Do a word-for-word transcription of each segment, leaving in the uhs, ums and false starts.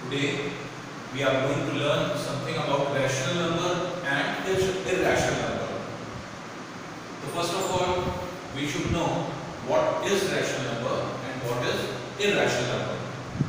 Today we are going to learn something about rational number and irrational number. So first of all, we should know what is rational number and what is irrational number.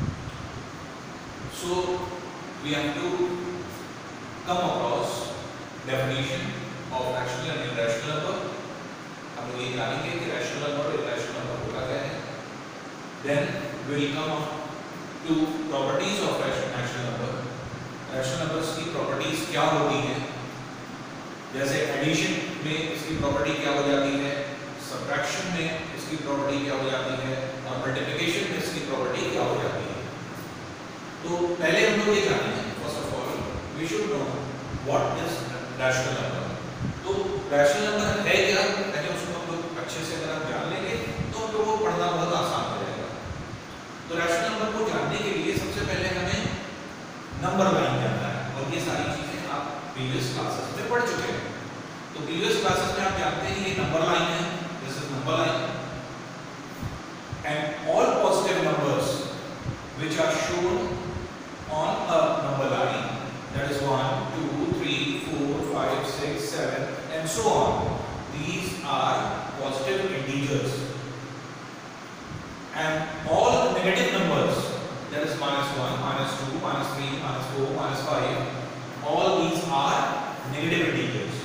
So we have to come across definition of rational and irrational number. हम लोग ये जानेंगे कि rational number और irrational number होता क्या है. Then we will come up to properties of rational number. Rational numbers की properties क्या होती हैं? जैसे addition में इसकी property क्या हो जाती है, subtraction में इसकी property क्या हो जाती है और multiplication में इसकी property क्या हो जाती है. तो पहले हम लोग ये जानेंगे. First of all, we should know what is rational number. तो rational number है क्या? पहले उसको हम लोग अच्छे से अगर आप जान लेंगे तो हम लोगों को पढ़ना बहुत आसान हो जाएगा. तो rational number को जानने के लिए सबसे पहले हमें नंबर लाइन जानना है और ये सारी चीजें आप प्रीवियस क्लासेस में पढ़ चुके हैं. तो प्रीवियस क्लासेस में आप जानते हैं ये नंबर लाइन है. This is number line and all positive numbers which are shown on a number line, that is one, two, three, four, five, six, seven and so on. These are positive integers. And all negative numbers, that is minus one, minus two, minus three, minus four, minus five, all these are negative integers.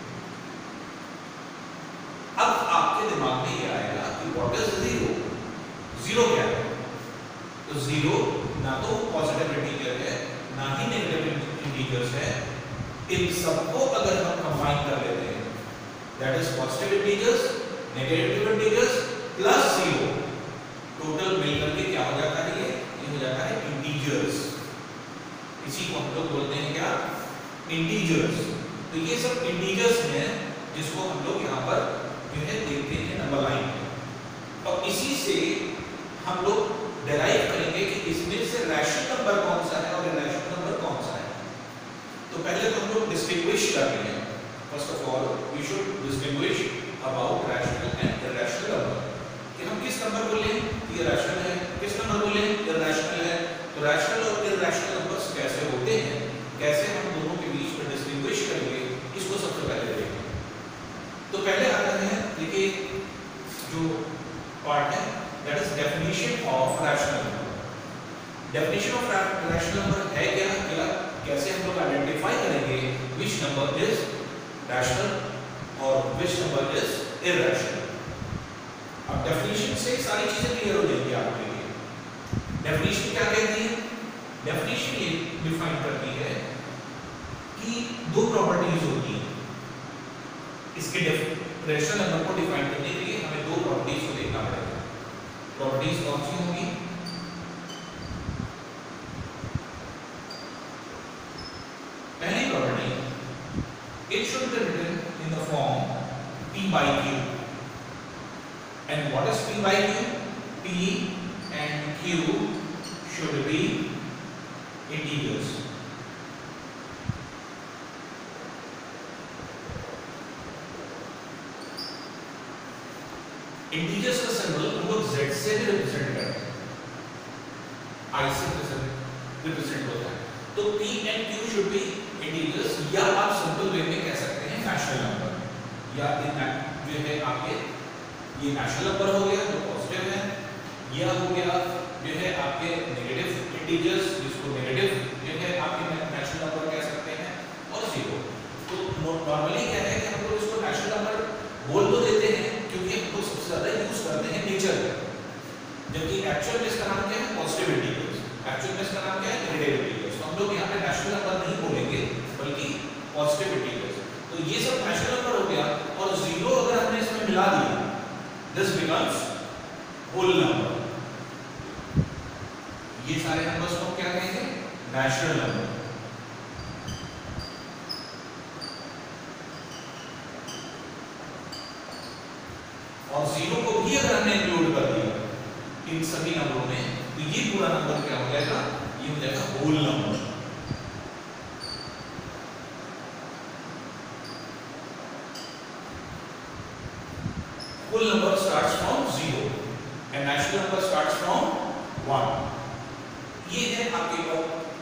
अब आपके दिमाग में ये आएगा कि what is zero? Zero क्या है? तो zero ना तो पॉजिटिव इंटीजर है ना ही नेगेटिव इंटीजर्स है. इन सबको अगर हम कंबाइन कर लेते हैं, that is positive integers, negative integers plus zero, total मिलकर के क्या हो जाता है? ये ये हो जाता है इंटीजर्स. इसी को हम लोग बोलते हैं क्या? इंटीजर्स. तो ये सब इंटीजर्स हैं जिसको हम लोग यहाँ पर जो है देखते हैं नंबर लाइन में. और इसी से हम लोग डेराइव करेंगे कि इसमें से रैशनल नंबर कौन सा है और इरैशनल नंबर कौन सा है. तो पहले तो हम लोग डिस्टिंग्विश कर रहे हैं. First of all we should distinguish about rational and irrational number. कि हम किस नंबर को लें ये रैशनल है, किस नंबर को लें इरैशनल है. तो रैशनल और इरैशनल नंबर्स कैसे होते हैं, कैसे हम दोनों के बीच में डिस्टिंग्विश करेंगे, इसको सबसे पहले देखेंगे. तो पहले आता है देखिए जो पार्ट है, that is definition of rational number. Definition of rational number है क्या? क्या कैसे हम लोग आइडेंटिफाई करेंगे which number is rational और which number is irrational. अब definition से सारी चीजें क्लियर हो जाएंगी आपके लिए. Definition क्या कहती है? Definition ये डिफाइन करती है कि दो प्रॉपर्टीज होती हैं. इसके rational number को डिफाइन करने के लिए हमें दो प्रॉपर्टीज को देखना पड़ेगा. प्रॉपर्टीज कौन सी होंगी? पहली property, it should be written in the form p by q. And what is p by q? p and q should be integers. Integers का सिंबल हम लोग z से भी रिप्रेजेंट करते हैं, i से रिप्रेजेंट होता है. तो p and q should be integers, या आप सिंपल वे में कह सकते हैं रैशनल नंबर. या जो है आपके ये रैशनल नंबर हो गया जो पॉजिटिव है, या हो गया जो है आपके नेगेटिव इंटीजर्स जिसको नेगेटिव जो है आपके रैशनल नंबर कह सकते हैं, और जीरो. तो नॉर्मली क्या है कि हम लोग इसको रैशनल नंबर बोल तो देते हैं क्योंकि हम लोग सबसे ज्यादा यूज करते हैं नेचर में, जबकि एक्चुअल में इसका नाम क्या है? Positive integers. एक्चुअल में इसका नाम क्या है? Negative integers. तो हम लोग यहाँ पे रैशनल नंबर नहीं बोलेंगे बल्कि पॉजिटिव इंटीजर्स. तो ये सब रैशनल नंबर हो गया, और जीरो अगर हमने इसमें मिला दिया, दिस बिकम्स होल नंबर. ये सारे नंबर्स को क्या कहेंगे? Rational number. और जीरो को भी अगर हमने इंक्लूड कर दिया इन सभी नंबरों में, तो ये पूरा नंबर क्या हो जाएगा? ये हो जाएगा whole number. Whole number starts from zero and rational number starts from one. ये है आपके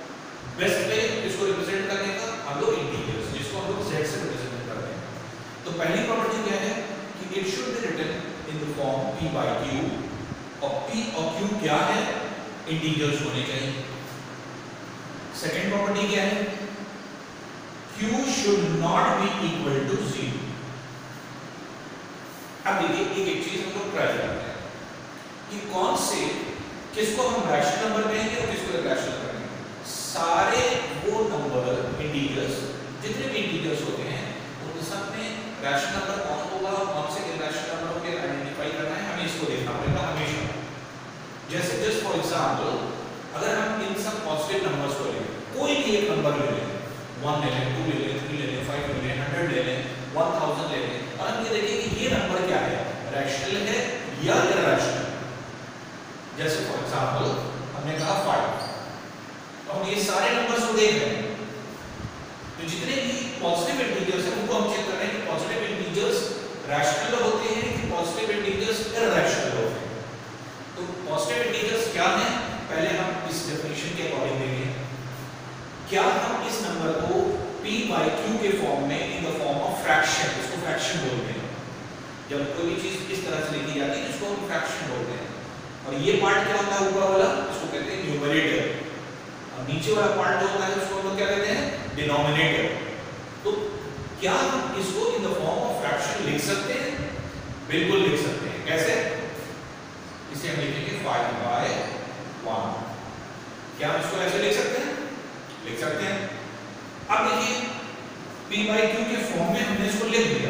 तो पहली प्रॉपर्टी क्या है कि it should be written in the form p by q, और p और q क्या है, इंटीजर्स होने चाहिए। सेकेंड प्रॉपर्टी क्या है, q should not be equal to zero. अब देखिए एक एक चीज हम लोग ट्राई करते हैं कि कौन से, किसको हम रैशनल नंबर कहेंगे और किसको इर्रेशनल कहेंगे। सारे वो नंबर इंटीजर्स, जितने भी इंटीजर्स होते हैं उन सब में रैशनल नंबर कौन होगा और कौन से इर्रेशनल नंबर होंगे आइडेंटिफाई करना है, हमें इसको देखना पड़ेगा हमेशा। जैसे जस्ट फॉर एग्जांपल अगर हम इन सब पॉजिटिव नंबर्स को लें, कोई भी एक नंबर ले लें, वन ले लें, टू ले लें, थ्री ले लें, फाइव ले लें, हंड्रेड ले लें, वन थाउजेंड ले लें, और हम ये देखें कि ये नंबर क्या है, रैशनल है या इर्रेशनल। जैसे फॉर एग्जांपल हमने कहा फाइव, तो हम ये सारे नंबर्स को देख रहे हैं, तो जितने भी पॉजिटिव इंटीजर्स हैं उनको हम चेक कर रहे हैं कि पॉजिटिव इंटीजर्स रैशनल होते हैं कि पॉजिटिव इंटीजर्स इर्रेशनल होते हैं। तो पॉजिटिव इंटीजर्स क्या हैं, पहले हम इस डेफिनेशन के अकॉर्डिंग देखेंगे। क्या हम इस नंबर को p by q के फॉर्म में, in the form of fraction, इसको फ्रैक्शन बोलते हैं। जब कोई भी चीज इस तरह से लिखी जाती है इसको हम फ्रैक्शन बोलते हैं। और ये पार्ट क्या होता है ऊपर वाला, इसको कहते हैं न्यूमरेटर, और नीचे वाला पार्ट जो होता है उसको हम लोग क्या कहते हैं, डिनोमिनेटर। तो क्या हम इसको in the form of fraction लिख सकते हैं? बिल्कुल लिख सकते हैं। कैसे? इसे हम लिखेंगे फाइव बाय वन। क्या हम इसको ऐसे लिख सकते हैं? लिख सकते हैं। अब देखिए p by q के फॉर्म में हमने इसको लिख दिया।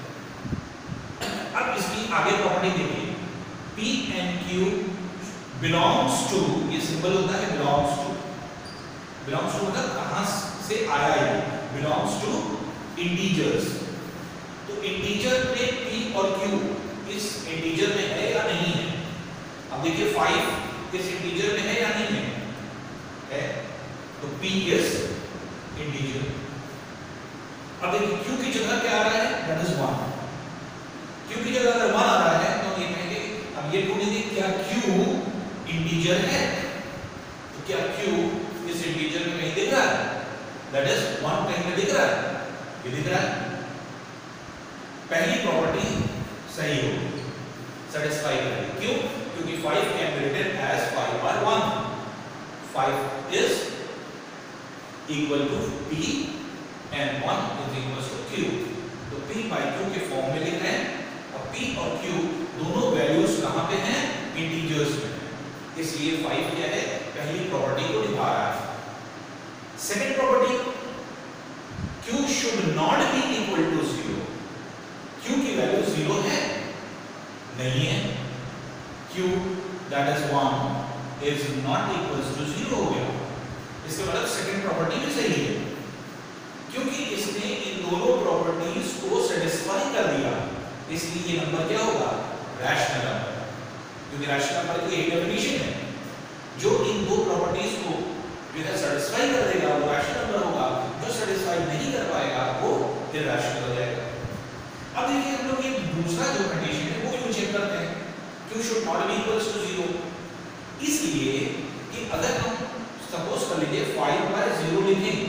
अब इसकी आगे प्रॉपर्टी देखिए, p and q belongs to, ये सिंबल होता है belongs to, belongs to मतलब कहां से आया है, belongs to integers। तो इंटीजर में p और q इस इंटीजर में है या नहीं है? अब देखिए फाइव इस इंटीजर में है या नहीं है? है। तो p is integer। अब देखिए q की जगह क्या आ रहा है, that is वन। q की जगह अगर वन आ रहा है तो ये कहेंगे, अब ये ढूंढेंगे क्या q इंटीजर है? तो क्या q इस इंटीजर में कहीं दिख रहा है? that is वन कहीं पे दिख रहा है? ये दिख रहा है। पहली प्रॉपर्टी सही होगी, सेटिस्फाई करेगी। क्यों? क्योंकि five can be written as five by one. Five is equal to p and one is equals to q। तो p by q के फॉर्म में लिख रहे हैं, और p और q दोनों वैल्यूज कहां पे हैं, इंटीजर्स में, इसलिए फाइव क्या है, पहली प्रॉपर्टी को निभा रहा है। Second property, q should not be equal to zero. q की वैल्यू जीरो है? नहीं है। q that is one is not equals to zero हो गया। इसका मतलब सेकंड प्रॉपर्टी भी सही है, क्योंकि इसने इन दोनों प्रॉपर्टीज को सेटिस्फाई कर दिया, इसलिए ये नंबर क्या होगा, रैशनल नंबर। क्योंकि रैशनल नंबर की एक डेफिनेशन है, जो इन दो प्रॉपर्टीज को जो है सेटिस्फाई कर देगा वो रैशनल नंबर होगा, जो सेटिस्फाई नहीं कर पाएगा वो इरैशनल हो जाएगा। अब देखिए हम लोग ये दूसरा जो कंडीशन है वो क्यों चेक करते हैं, q should not be equals to zero. इसलिए कि अगर हम सपोज कर लीजिए फाइव बाय जीरो लिखें,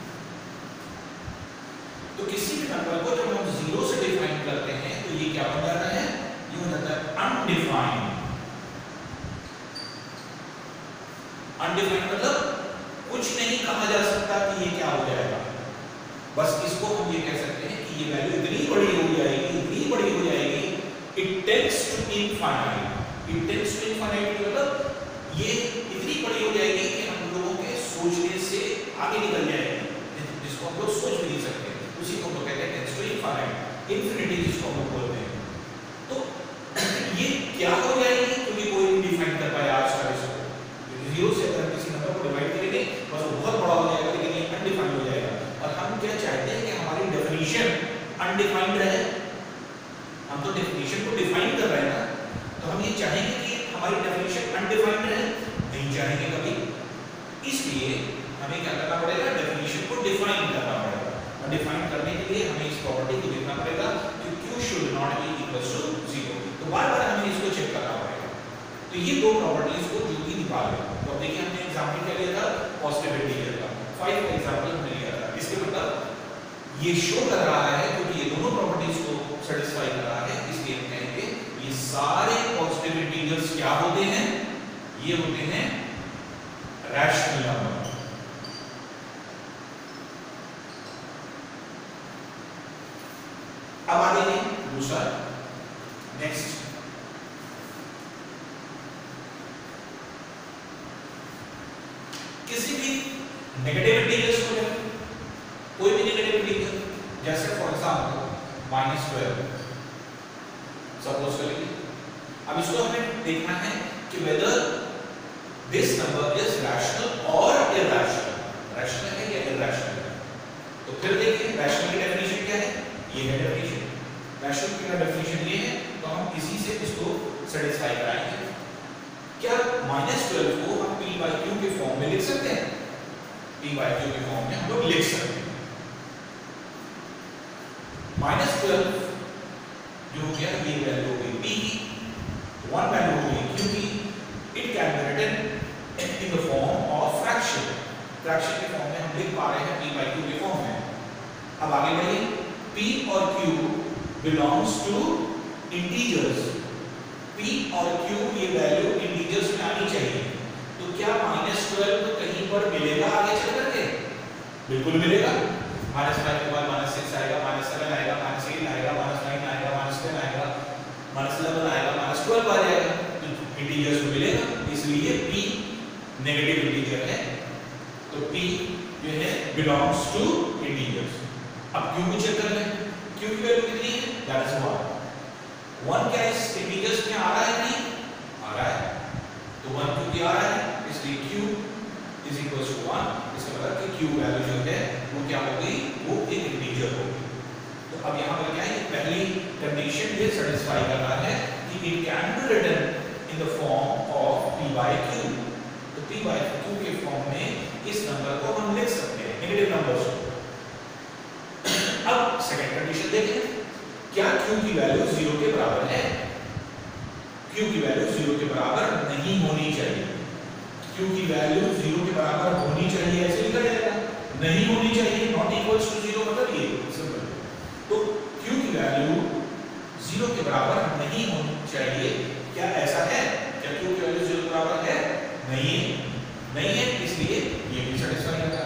तो किसी भी नंबर को जब हम जीरो से डिफाइन करते हैं तो ये क्या बन जाता है, ये हो जाता है अनडिफाइंड। अनडिफाइंड मतलब कुछ नहीं कहा जा सकता कि ये क्या हो जाएगा। बस इसको हम ये कह सकते हैं कि ये वैल्यू इतनी बड़ी हो जाएगी, इतनी बड़ी हो जाएगी, it tends to infinite. It tends to infinite मतलब ये इतनी बड़ी हो जाएगी कि हम लोगों के सोचने से आगे निकल जाएगी, जिसको हम लोग सोच भी नहीं सकते, उसी को हम लोग कहते हैं टेंड्स टू इनफाइनाइट, इन्फिनिटी जिसको हम लोग बोलते हैं। तो ये क्या हो जाएगी, क्योंकि कोई नहीं डिफाइन कर पाया आज का इसको। जीरो से अगर किसी नंबर को डिवाइड करेंगे बस वो बहुत बड़ा हो जाएगा, लेकिन ये अनडिफाइंड हो जाएगा। और हम क्या चाहते हैं कि हमारी डेफिनेशन अनडिफाइंड रहे। हम तो डेफिनेशन को डिफाइन कर रहे हैं ना, तो हम ये चाहेंगे कि हमारी डेफिनेशन अनडिफाइंड रहे, नहीं चाहेंगे कभी। इसलिए हमें क्या करना पड़ेगा, डेफिनेशन को डिफाइन करना पड़ेगा। और डिफाइन करने के लिए हमें इस प्रॉपर्टी को देखना पड़ेगा कि q should not be equal to zero. तो बार बार हमें इसको चेक करना पड़ेगा। तो ये दो प्रॉपर्टीज को जो भी निकाल रहे हैं, तो देखिए हमने एग्जांपल क्या लिया था, पॉजिटिव इंटीजर का। फाइव का एग्जांपल हमने लिया था। इसके मतलब ये शो कर रहा है क्योंकि ये दोनों प्रॉपर्टीज को सेटिस्फाई कर रहा है, इसलिए हम कहेंगे ये सारे पॉजिटिव इंटीजर्स क्या होते हैं, ये होते हैं रैशनल नंबर। अब आगे दूसरा नेक्स्ट, किसी भी नेगेटिव इंटीजर्स को लेकर, कोई भी नेगेटिव इंटीजर, जैसे for example minus twelve suppose करेंगे। अब इसको हमें देखना है कि whether this number is rational और इरैशनल, रैशनल है या इरैशनल है। तो फिर देखिए रैशनल की डेफिनेशन क्या है, ये है डेफिनेशन, रैशनल की डेफिनेशन ये है, तो हम इसी से इसको सेटिस्फाई कराएंगे। क्या माइनस ट्वेल्व को हम p बाई क्यू के फॉर्म में लिख सकते हैं, p बाई क्यू के फॉर्म में हम लोग लिख सकते हैं। माइनस ट्वेल्व जो हो गया ये वैल्यू हो गई p की, वन वैल्यू हो गई q की, it can be written in the form of fraction, fraction के फॉर्म में हम लिख पा रहे हैं p बाई क्यू के फॉर्म में। अब आगे बढ़िए, p और q belongs to integers, p और q ये वैल्यू इंटीजर्स में आनी चाहिए। तो क्या माइनस ट्वेल्व तो कहीं पर मिलेगा आगे चल करके, बिल्कुल मिलेगा। माइनस फाइव के बाद माइनस सिक्स आएगा, माइनस सेवन आएगा, माइनस एट आएगा, माइनस नाइन आएगा, माइनस टेन आएगा, माइनस इलेवन आएगा, माइनस ट्वेल्व आ जाएगा, तो इंटीजर्स में मिलेगा। इसलिए p नेगेटिव इंटीजर है, तो p जो है बिलोंग्स टू इंटीजर्स। अब q को चेक कर लें, q की वैल्यू कितनी है, दैट इज वन। वन क्या इस इंटीजर्स में आ रहा है, नहीं आ रहा है, तो वन क्योंकि आ रहा है इसलिए q is equal to one. इसका मतलब कि q वैल्यू जो है वो क्या होगी, वो एक इंटीजर होगी। तो अब यहाँ पर क्या है, पहली कंडीशन ये सेटिस्फाई कर रहा है कि it can be written in the form of p by q। तो p बाई q के फॉर्म में इस नंबर को हम लिख सकते हैं, नेगेटिव नंबर्स को। अब सेकंड कंडीशन देखें, क्या q की वैल्यू जीरो के बराबर है, q की वैल्यू जीरो के बराबर नहीं होनी चाहिए। q की वैल्यू जीरो के बराबर होनी चाहिए, ऐसे लिखा जाएगा, नहीं होनी चाहिए, नॉट इक्वल्स टू जीरो मतलब ये सिंपल। तो q की वैल्यू जीरो के बराबर नहीं होनी चाहिए। क्या ऐसा है, क्या q की वैल्यू जीरो के बराबर है, नहीं है, नहीं है, इसलिए ये भी सेटिस्फाई होगा।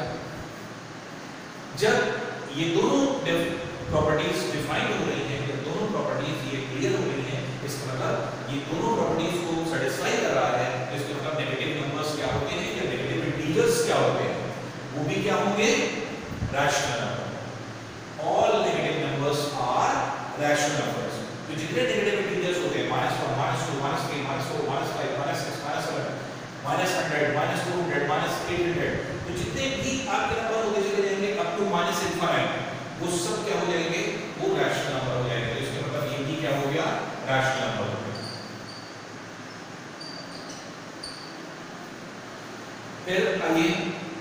जब ये दोनों प्रॉपर्टीज डिफाइन हो रही हैं, जब दोनों प्रॉपर्टीज ये क्लियर हो रही हैं, इसका मतलब ये दोनों प्रॉपर्टीज को सेटिस्फाई कर रहा है, इसका मतलब नेगेटिव नंबर्स क्या होते हैं या नेगेटिव इंटीजर्स क्या होते हैं, वो भी क्या होंगे, rational number. All negative numbers are rational numbers. तो जितने नेगेटिव इंटीजर्स होते हैं, minus one, minus two, minus three, minus four, minus five, minus six, minus seven, minus hundred, minus two hundred, minus eight hundred, तो जितने भी आपके number होते चले जाएंगे अप टू माइनस इनफाइनाइट, वो सब क्या हो जाएंगे, वो रैशनल नंबर हो जाएंगे। इसका मतलब ये भी क्या हो गया, रैशनल नंबर हो गया। फिर आइए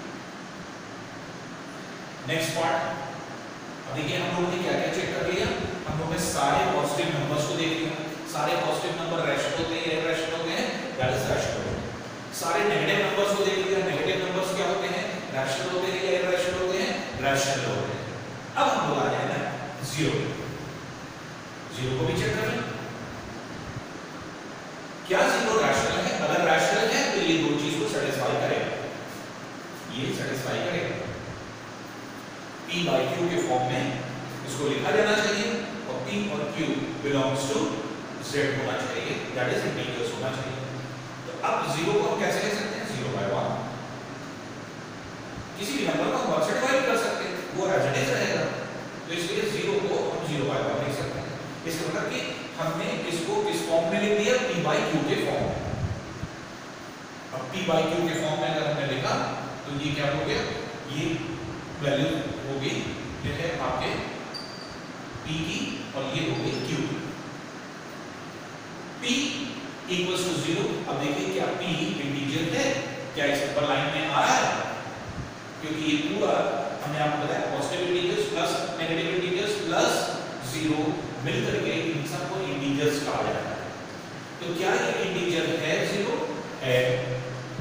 नेक्स्ट पार्ट। अब देखिए हम लोगों ने क्या क्या चेक कर लिया, हम लोगों ने सारे पॉजिटिव नंबर्स को देख लिया। सारे पॉजिटिव नंबर रैशनल होते हैं या इरैशनल होते हैं, दैट इज रैशनल। सारे नेगेटिव नंबर्स को देख लिया, नेगेटिव नंबर्स क्या होते हैं, रैशनल होते हैं या इरैशनल होते हैं, रैशनल होते हैं। अब हम लोग आ जाए ना जीरो, जीरो को भी चेक कर लें, क्या जीरो रैशनल है, अगर रैशनल है तो ये दो चीज को सेटिस्फाई करेगा, ये सेटिस्फाई करेगा। p बाई q के फॉर्म में इसको लिखा जाना चाहिए और p और q बिलोंग्स टू z होना चाहिए, दैट इज इंटीजर्स होना चाहिए। तो अब जीरो को हम कैसे लिख सकते हैं, जीरो बाय वन, किसी भी नंबर को हम वन से डिवाइड कर सकते हैं, वो एज इट इज रहेगा। तो इसलिए जीरो को हम जीरो बाय वन लिख सकते हैं। इसका मतलब कि हमने इसको किस फॉर्म में लिख दिया, p बाई q के फॉर्म में। अब p बाई q के फॉर्म में अगर हमने लिखा तो ये क्या हो गया, ये वैल्यू हो गई ये है आपके p की और ये हो गई q की। p equals to zero. अब देखिए क्या p इंटीजर है, क्या इस ऊपर लाइन में आ रहा है, क्योंकि ये पूरा हमने आपको बताया positive integers plus negative integers plus zero मिलकर के इन सबको इंटीजर्स कहा जाता है। तो क्या ये इंटीजर है, जीरो है,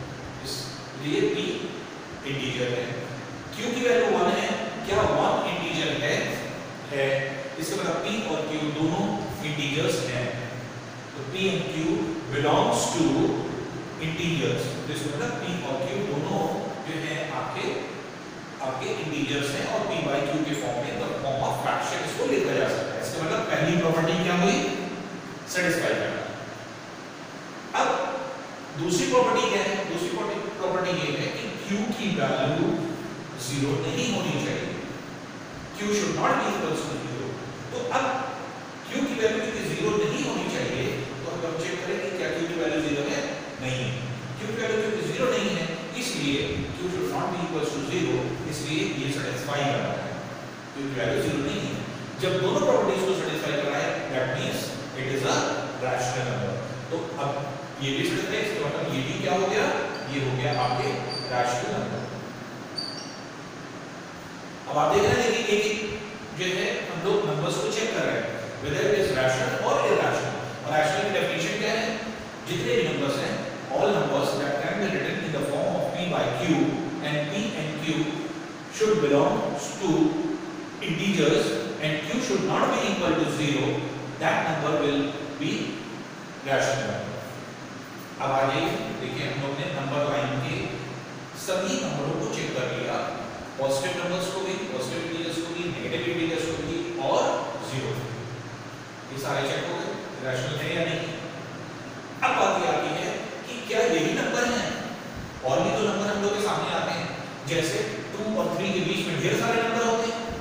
इसलिए p इंटीजर है। q की वैल्यू वन है, क्या वन इंटीजर इंटीजर है है इसका मतलब p और q दोनों इंटीजर्स हैं, तो p and q belongs to integers, तो इसका मतलब p और q दोनों जो है आपके आपके इंटीजर्स हैं और p by q के फॉर्म में द फॉर्म ऑफ फ्रैक्शन इसको लिखा जा सकता है। इसका मतलब पहली प्रॉपर्टी क्या हुई, सेटिस्फाई करना। अब दूसरी प्रॉपर्टी क्या है, दूसरी प्रॉपर्टी ये है कि q की वैल्यू जीरो नहीं होनी चाहिए, q should not be equal to zero. तो अब q की वैल्यू क्योंकि जीरो नहीं होनी चाहिए तो हम चेक करेंगे क्या q की वैल्यू जीरो है, नहीं है। q की वैल्यू क्योंकि जीरो नहीं है इसलिए q should not be equal to zero, इसलिए ये सेटिस्फाई कर रहा है, q की वैल्यू जीरो नहीं है। जब दोनों प्रॉपर्टीज को सेटिस्फाई कर रहा है that means it is a rational number. तो अब ये भी सेटिस्फाई है, इसका मतलब ये भी क्या हो गया, ये हो गया आपके रैशनल नंबर। अब आप देख रहे हैं कि एक एक जो है हम लोग नंबर्स को चेक कर रहे हैं whether it is rational or irrational। और रैशनल की डेफिनेशन क्या है, जितने भी नंबर्स हैं all numbers that can be written in the form of p by q and p and q should belong to integers and q should not be equal to zero, that number will be rational number। अब आगे देखिए हम लोग ने number line के सभी नंबरों को चेक कर लिया, पॉजिटिव नंबर्स को भी, पॉजिटिव इंटीजर्स को भी, नेगेटिव इंटीजर्स को भी और जीरो, ये सारे चेक हो गए, रैशनल है या नहीं। अब बात ये आती है कि क्या यही नंबर हैं, और भी तो नंबर हम लोग के सामने आते हैं, जैसे टू और थ्री के बीच में ढेर सारे नंबर होते हैं,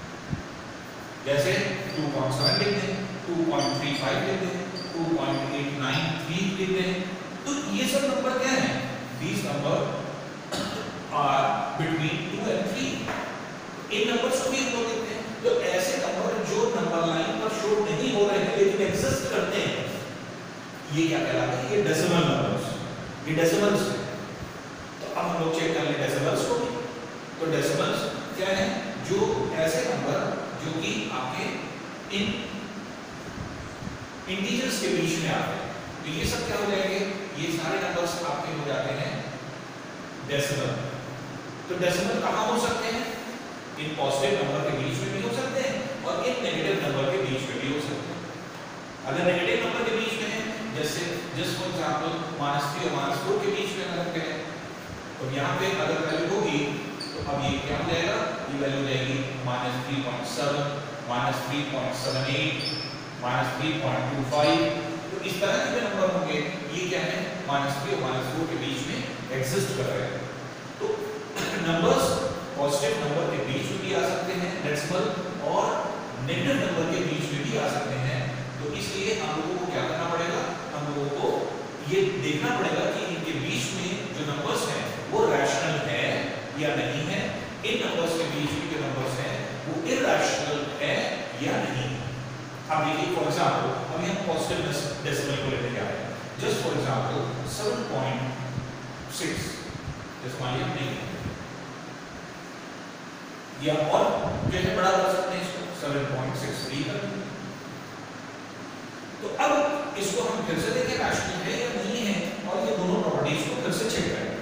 जैसे टू पॉइंट सेवन लिख दें, टू पॉइंट थ्री फाइव लिख दें, two point eight nine three लिख दें, तो ये सब नंबर क्या हैं, these number are between two and three. इन नंबर्स को भी हम लोग लिखते हैं, तो ऐसे नंबर जो नंबर लाइन पर शो नहीं हो रहे हैं लेकिन एग्जिस्ट करते हैं, ये क्या कहलाते हैं, ये डेसिमल नंबर्स, ये डेसिमल्स हैं। तो अब हम लोग चेक कर लें डेसिमल्स को भी। तो डेसिमल्स क्या है, जो ऐसे नंबर जो कि आपके इन इंटीजर्स के बीच में आते हैं, तो ये सब क्या हो जाएंगे, ये सारे नंबर्स आपके हो जाते हैं डेसिमल। तो डेसिमल कहां हो सकते हैं, इन पॉजिटिव नंबर के बीच में भी हो सकते हैं और इन नेगेटिव नंबर के बीच में भी हो सकते हैं। अगर नेगेटिव नंबर के बीच में है, जैसे just for example minus three और माइनस फोर के बीच में अगर हम कहें, तो यहाँ पे अगर वैल्यू होगी तो अब ये क्या हो जाएगा, ये वैल्यू हो जाएगी minus three point seven, minus three point seven eight, minus three point two five. तो इस तरह के जो नंबर होंगे ये क्या है, माइनस थ्री और माइनस फोर के बीच में एग्जिस्ट कर रहे हैं। तो नंबर्स पॉजिटिव नंबर के बीच में भी आ सकते हैं डेसिमल, और नेगेटिव नंबर के बीच में भी आ सकते हैं। तो इसलिए हम लोगों को क्या करना पड़ेगा, हम लोगों को ये देखना पड़ेगा कि इनके बीच में जो नंबर्स हैं वो रैशनल है या नहीं है, इन नंबर्स के बीच में जो नंबर्स हैं वो इरैशनल है या नहीं। अब देखिए फॉर एग्जांपल अभी हम पॉजिटिव डेसिमल को लेने जा रहे हैं, just for example seven point six, जैसे मान लिया नहीं या और जो है बड़ा कर सकते हैं इसको सेवन पॉइंट सिक्स थ्री कर। तो अब इसको हम फिर से देखें रैशनल है या नहीं है, और ये दोनों प्रॉपर्टीज को फिर से चेक करें।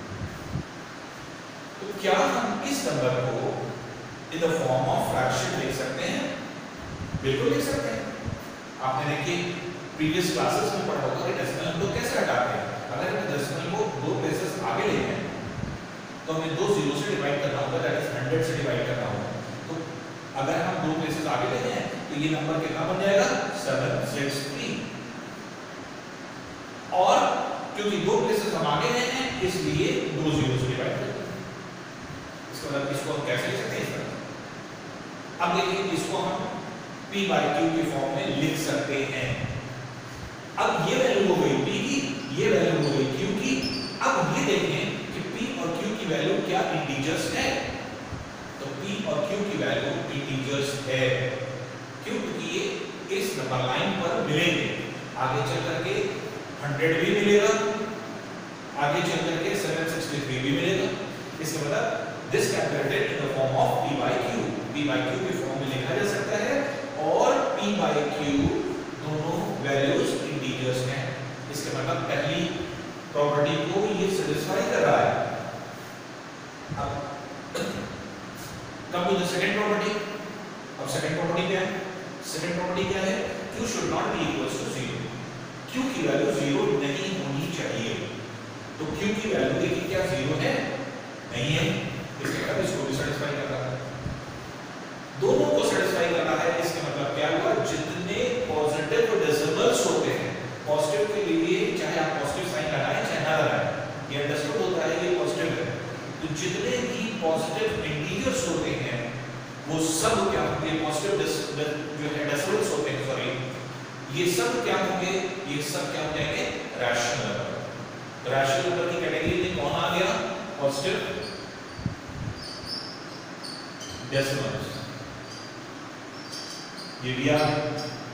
तो क्या हम इस नंबर को in the form of fraction लिख सकते हैं, बिल्कुल लिख सकते हैं। आपने देखिए प्रीवियस क्लासेस में पढ़ा होगा कि डेसिमल हम लोग कैसे हटाते हैं। अगर हमें डेसिमल को दो प्लेसेस आगे ले जाएं तो हमें दो जीरो से डिवाइड करना होगा, दैट इज हंड्रेड से डिवाइड करना होगा। तो अगर हम दो प्लेसेस आगे ले जाएं तो ये नंबर कितना बन जाएगा, सेवन सिक्स थ्री। और क्योंकि दो प्लेसेस हम आगे गए हैं इसलिए दो जीरो से डिवाइड कर देंगे। इसका मतलब इसको हम कैसे लिख सकते हैं इस तरह। अब देखिए इसको हम p by q के फॉर्म में लिख सकते हैं। अब ये वैल्यू हो गई p की, ये वैल्यू हो गई q की। अब ये देखें कि p और q की वैल्यू क्या इंटीजर्स है, तो p और q की वैल्यू इंटीजर्स है। क्यों, क्योंकि ये इस नंबर लाइन पर मिलेंगे, आगे चल करके हंड्रेड भी मिलेगा, आगे चल करके सेवन सिक्सटी थ्री भी मिलेगा। इसका मतलब this calculated in the form of p by q, p by q के फॉर्म में लिखा जा सकता है, और p by q दोनों वैल्यूज इंटीजर्स हैं। इसका मतलब पहली प्रॉपर्टी को ये सेटिस्फाई कर रहा है। अब come to the second property, अब सेकंड प्रॉपर्टी क्या है? सेकंड प्रॉपर्टी क्या है? q should not be equals to zero. q की वैल्यू जीरो नहीं होनी चाहिए। तो q की वैल्यू देखिए क्या जीरो है? नहीं है। इसके मतलब इसको भी सेटिस्फाई कर रहा है, दोनों को सेटिस्फाई कर रहा है। इसका मतलब क्या हुआ? जितने पॉजिटिव डेसिमल्स होते हैं, पॉजिटिव के लिए चाहे आप पॉजिटिव साइन लगाएं चाहे ना लगाएं, ये अंडरस्टूड होता है ये पॉजिटिव है। तो जितने भी पॉजिटिव इंटीजर्स होते हैं वो सब क्या होंगे? पॉजिटिव जो है डेसिमल्स होते हैं, सॉरी, ये सब क्या होंगे? ये सब क्या हो जाएंगे? Rational number. रैशनल नंबर की कैटेगरी में कौन आ गया? पॉजिटिव डेसिमल्स, ये भी आ गया।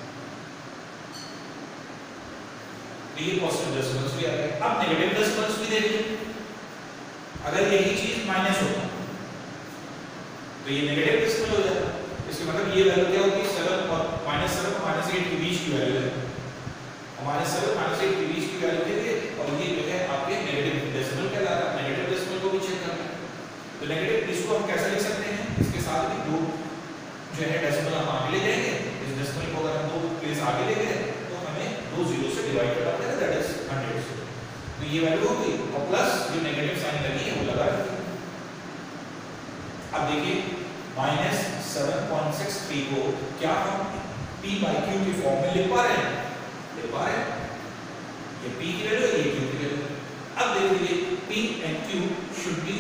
तो ये पॉजिटिव डेसिमल्स भी आ गए। अब नेगेटिव डेसिमल्स भी देखिए, अगर यही चीज माइनस होता तो ये नेगेटिव डेसिमल हो जाता। इसका मतलब ये वैल्यू क्या होगी? सेवन और माइनस सेवन और माइनस एट के बीच की वैल्यू है। हमारे सेवन माइनस एट के बीच की वैल्यू है और ये जो है आपके नेगेटिव डेसिमल कहला रहा है। नेगेटिव डेसिमल को भी चेक करना है। तो नेगेटिव इसको हम कैसे लिख सकते हैं? इसके साथ भी दो जो है डेसिमल हम आगे ले जाएंगे। इस डेसिमल को अगर हम दो प्लेस आगे ले गए तो हमें दो जीरो से डिवाइड करना पड़ेगा, दैट इज हंड्रेड से। तो ये वैल्यू हो गई और प्लस जो नेगेटिव साइन लगी है वो लगा रखी। अब देखिए minus seven point six three को क्या हम p बाई q के फॉर्म में लिख पा रहे हैं? लिख पा रहे हैं। ये p की वैल्यू है, ये q की वैल्यू है। अब देखिए p and q should be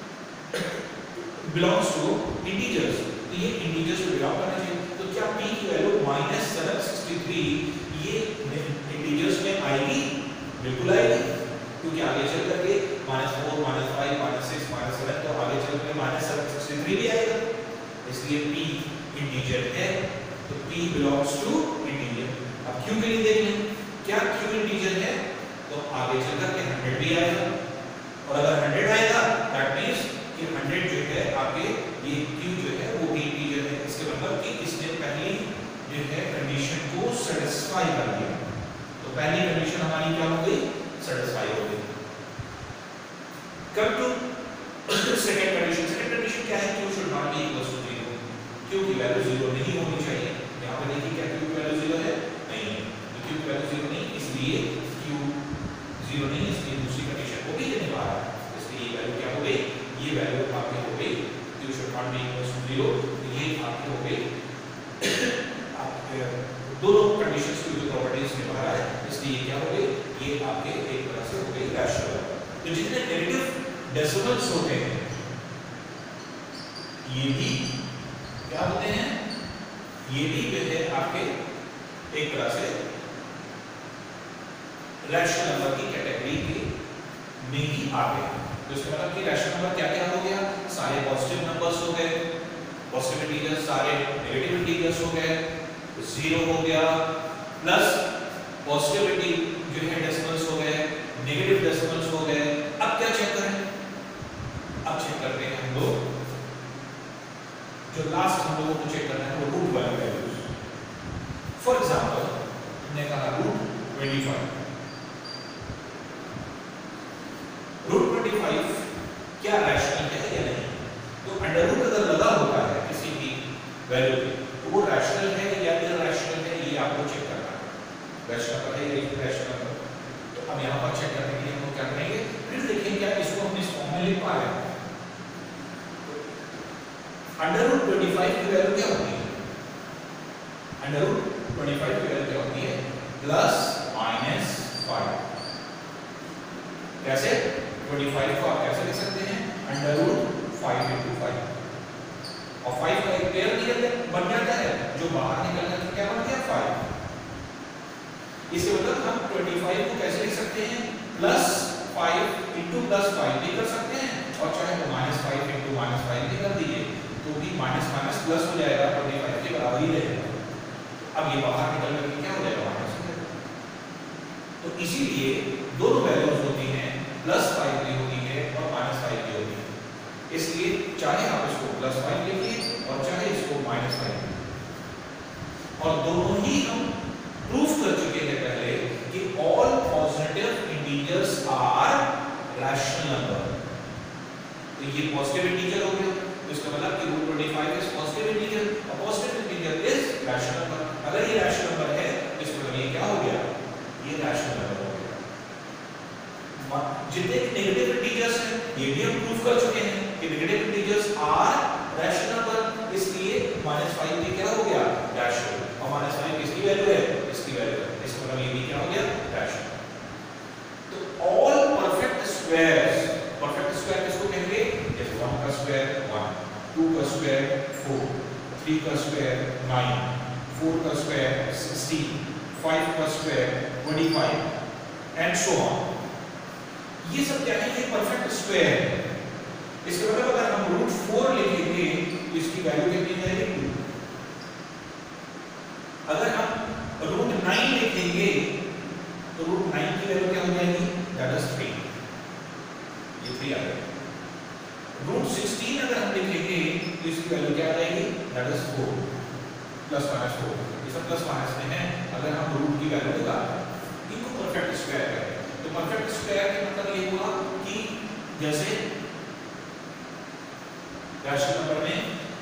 belongs to integers, तो ये इंटीजर्स को बिलोंग करना चाहिए। तो क्या p की value minus seven sixty three ये इंटीजर्स में आएगी? बिल्कुल आएगी, क्योंकि आगे चल करके minus four minus five minus six minus seven तो आगे चल करके माइनस सेवन सिक्सटी थ्री भी आएगा। इसलिए p इंटीजर है, तो p बिलोंग्स टू इंटीजर। अब q के लिए देख लें, क्या q इंटीजर है? तो आगे चल करके हंड्रेड भी आएगा, और अगर हंड्रेड आएगा दैट मींस कि हंड्रेड जो है आपके ये q जो है वो भी इंटीजर है। इसके मतलब कि इसने पहली जो है कंडीशन को सेटिस्फाई कर दिया। तो पहली कंडीशन हमारी क्या हो गई? सेटिस्फाई हो गई। Come to second condition. Second condition क्या है? q should not be equal to zero. q की वैल्यू जीरो नहीं होनी चाहिए। यहां पे देखिए क्या q की वैल्यू जीरो है? नहीं है। तो q की वैल्यू जीरो नहीं, इसलिए q जीरो नहीं, इसलिए दूसरी कंडीशन को भी ये नहीं पा रहा। इसलिए ये वैल्यू क्या हो गई? ये वैल्यू आपकी हो गई q should not be equal to zero. ये आपकी हो गई आपके दोनों कंडीशंस की जो प्रॉपर्टीज निभा रहा है, इसलिए क्या हो गई? ये आपके एक तरह से हो गई रैशनल। तो जितने नेगेटिव डेसिमल्स होते हैं ये भी क्या होते हैं? ये भी जो है आपके एक तरह से रैशनल नंबर की कैटेगरी के में ही आ गए। तो इसका मतलब कि रैशनल नंबर क्या क्या हो गया? सारे पॉजिटिव नंबर्स हो गए, पॉजिटिव इंटीजर्स, सारे नेगेटिव इंटीजर्स हो गए, जीरो हो गया, प्लस पॉजिटिविटी जो है डेसिमल्स हो गए, नेगेटिव डेसिमल्स हो गए। अब क्या चेक करें? अब चेक करते हैं हम लोग जो लास्ट हम लोगों को चेक करना है वो रूट वाली वैल्यूज। फॉर एग्जांपल हमने कहा root twenty five. Root twenty five क्या रैशनल है या नहीं? तो अंडर रूट अगर लगा होता है किसी भी वैल्यू पे तो वो रैशनल है या इरैशनल है, ये आपको चेक करना है। रैशनल है या इरैशनल। तो अब यहाँ पर चेक करने के लिए हम लोग क्या करेंगे? फिर देखें क्या इसको हम इस फॉर्म में लिख पा रहे हैं। अंडर रूट ट्वेंटी फाइव की वैल्यू क्या होती है? अंडर रूट ट्वेंटी फाइव की वैल्यू क्या होती है? Plus minus five. कैसे? ट्वेंटी फाइव को आप कैसे लिख सकते हैं? Under root five into five, और फाइव का एक पेयर निकल बन जाता है, जो बाहर निकल कर क्या बन गया? फाइव। इसके मतलब हम ट्वेंटी फाइव को कैसे लिख सकते हैं? Plus five into plus five भी कर सकते हैं, और चाहे तो minus five into minus five भी कर दीजिए तो भी माइनस माइनस प्लस हो जाएगा, ट्वेंटी फाइव के बराबर ही रहेगा। अब ये बाहर निकल कर क्या हो जाएगा? माइनस हो जाएगा। तो इसीलिए दोनों वैल्यूज होती हैं, प्लस फाइव भी होती है और माइनस फाइव भी होती है। इसलिए चाहे आप इसको प्लस फाइव लिखिए और चाहे इसको माइनस फाइव लिखिए, और दोनों ही हम प्रूफ कर चुके हैं पहले कि all positive integers are rational number. तो ये पॉजिटिव इंटीजर हो गया, तो इसका मतलब कि root twenty-five is positive integer, a positive integer is rational number. अगर ये rational number है तो इसका मतलब ये क्या हो गया, ये rational number हो गया। जितने नेगेटिव इंटीजर्स हैं ये भी हम प्रूव कर चुके हैं कि negative integers are rational number, इसलिए माइनस फाइव भी क्या हो गया, रैशनल। और माइनस फाइव किसकी वैल्यू है, इसकी वैल्यू है, इसका मतलब ये भी क्या हो गया, रैशनल। तो all perfect squares, perfect square किसको कहेंगे, जैसे वन का स्क्वायर वन, टू का स्क्वायर फोर, थ्री का स्क्वायर नाइन, फोर का स्क्वायर सिक्सटीन, फाइव का square twenty five and so on. ये सब क्या है, ये परफेक्ट स्क्वायर है। इसका मतलब अगर हम रूट फोर लिखेंगे तो इसकी वैल्यू कितनी जाएगी, टू। अगर हम रूट नाइन लिखेंगे तो रूट नाइन की वैल्यू क्या हो जाएगी, दैट इज थ्री, ये थ्री आ जाएगा। रूट सिक्सटीन अगर हम लिखेंगे तो इसकी वैल्यू क्या आ जाएगी, that is four, plus minus four. ये सब प्लस माइनस में है, अगर हम रूट की वैल्यू लगाते हैं इनको परफेक्ट स्क्वायर है। तो परफेक्ट स्क्वायर का मतलब ये हुआ कि जैसे रैशनल नंबर में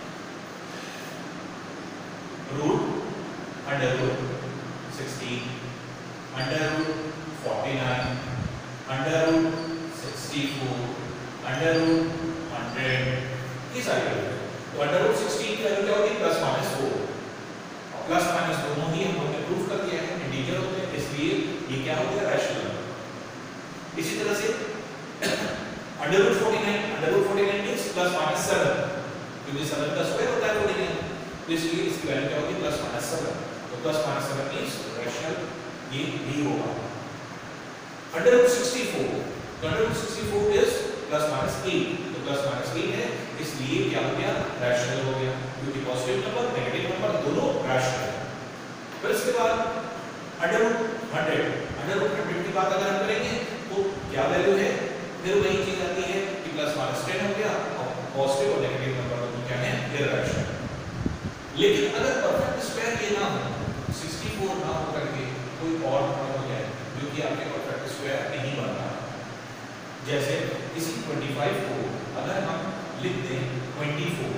root under root sixteen, under root forty nine, under root sixty four, under root hundred, ये सारी वैल्यू। तो अंडर रूट सिक्सटीन की वैल्यू क्या होगी, प्लस माइनस फोर, और प्लस माइनस दोनों ही हमने प्रूव कर दिया है इंटीजर होते हैं, इसलिए ये क्या हो गया, रैशनल नंबर। इसी तरह से under root forty nine, under root forty nine means plus minus seven, क्योंकि सेवन का स्क्वायर होता है फोर्टी नाइन, तो इसलिए इसकी वैल्यू क्या होगी, प्लस माइनस सेवन। तो plus minus seven means rational, ये भी होगा। अंडर रूट सिक्सटी फोर, तो under root sixty four is plus minus eight, तो प्लस माइनस एट है, इसलिए क्या हो गया, रैशनल हो गया, क्योंकि पॉजिटिव नंबर नेगेटिव नंबर दोनों रैशनल है। फिर इसके बाद under root hundred, under root hundred की बात अगर हम करेंगे तो क्या वैल्यू है, फिर वही चीज आती है कि प्लस माइनस टेन हो गया, और पॉजिटिव और नेगेटिव नंबर दोनों क्या है, इररेशनल। लेकिन अगर परफेक्ट स्क्वायर ये ना हो, सिक्सटी फोर ना हो करके कोई और नंबर हो जाए जो कि आपके परफेक्ट स्क्वायर नहीं बन रहा, जैसे इसी ट्वेंटी फाइव को अगर हम लिख दें ट्वेंटी फोर,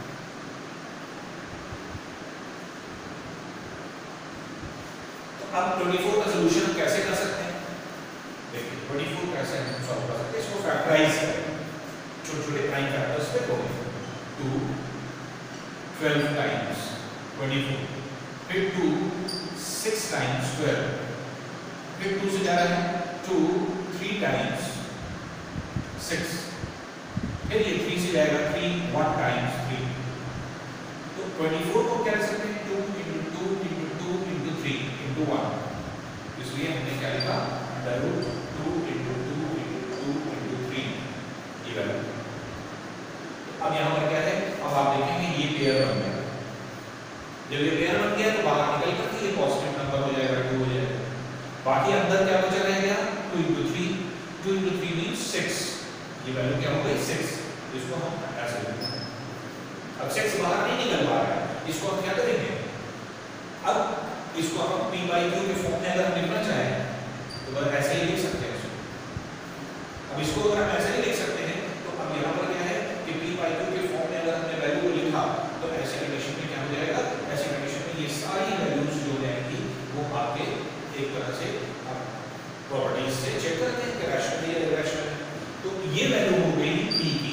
तो अब ट्वेंटी फोर का सॉल्यूशन हम कैसे कर सकते हैं, देखिए ट्वेंटी फोर कैसे हम सॉल्व कर सकते हैं, इसको फैक्टराइज करें, छोटे छोटे प्राइम फैक्टर्स पे करें, two twelve times twenty four, फिर टू सिक्स टाइम्स ट्वेल्व, फिर टू से जा रहा है टू थ्री टाइम्स सिक्स, फिर ये थ्री से जाएगा थ्री वन टाइम्स थ्री। तो ट्वेंटी फोर को क्या लिख सकते हैं, two into two into two into three into one, इसलिए हमने क्या लिखा, under root two into two into two into three, ये वैल्यू। अब यहाँ पर क्या है, अब आप देखेंगे ये पेयर बन गया, जब ये पेयर बन गया तो बाहर निकल करके ये पॉजिटिव नंबर हो जाएगा, टू हो जाएगा, बाकी अंदर क्या बचा रह गया, two into three, two into three means six, ये वैल्यू क्या हो गई, सिक्स, इसको हम ऐसे लिखते हैं। अब सिक्स बाहर नहीं निकल पा रहा है, इसको हम क्या करेंगे, अब इसको हम p by q के फॉर्म में अगर हम लिखना चाहें तो बस ऐसे ही लिख सकते हैं इसको। अब इसको अगर हम ऐसे ही लिख सकते हैं तो अब यहाँ पर क्या है कि p by q के फॉर्म में अगर हमने वैल्यू को लिखा तो ऐसे कंडीशन में क्या हो जाएगा, ऐसे कंडीशन में ये सारी वैल्यूज जो रहेंगी वो आपके एक तरह से आप प्रॉपर्टीज से चेक करते हैं कि रैशनल है या इररेशनल है। तो ये वैल्यू हो गई p की,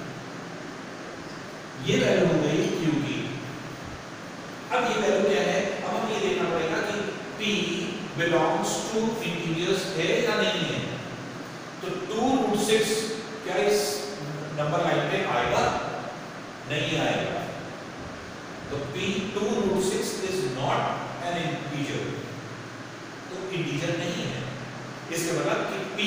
ये वैल्यू हो गई q की। अब ये वैल्यू क्या है, अब हमें ये देखना पड़ेगा कि p बिलोंग्स टू इंटीजर्स है या नहीं है। तो टू रूट सिक्स क्या इस नंबर लाइन पे आएगा, नहीं आएगा, तो p two root six is not an integer, तो इंटीजर नहीं है। इसका मतलब कि p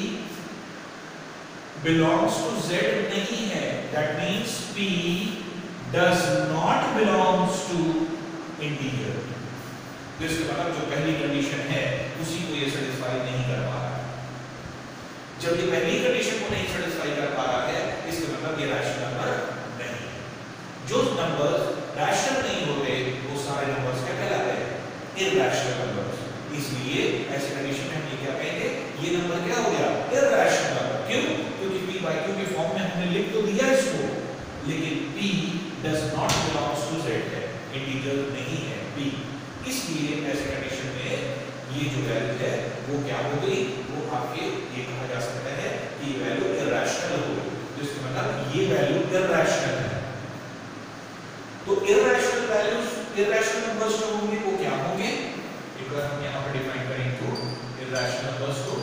belongs to z नहीं है, that means p does not belongs to integer। तो इसका मतलब जो पहली कंडीशन है उसी को ये सेटिस्फाई नहीं कर पा रहा है। जब ये पहली कंडीशन को नहीं सेटिस्फाई कर पा रहा है इसका मतलब ये रैशनल नंबर नहीं है। जो नंबर्स रैशनल नहीं होते वो सारे नंबर्स क्या कहलाते हैं, इररैशनल नंबर्स। इसलिए ऐसी कंडीशन में हम ये क्या कहेंगे, ये नंबर क्या हो गया, इररैशनल नंबर। क्यों, क्योंकि p by q के फॉर्म में हमने लिख तो दिया इसको, लेकिन p does not belongs to z है, इंटीजर नहीं है b, इसलिए ऐसे कंडीशन में ये जो वैल्यू है वो क्या हो गई, वो आपके ये कहा जा सकता है कि ये वैल्यू इरैशनल हो गई, जिसका मतलब ये वैल्यू इरैशनल है। तो इरैशनल वैल्यूज, इरैशनल नंबर्स जो होंगे वो क्या होंगे, एक बार हम यहां पर डिफाइन करें तो इरैशनल नंबर्स को